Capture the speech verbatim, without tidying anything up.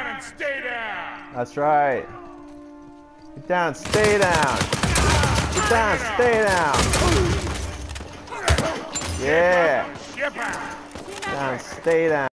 down and stay down. That's right. Get down, stay down. Get down, stay down. Yeah. Ship out. Down, stay down.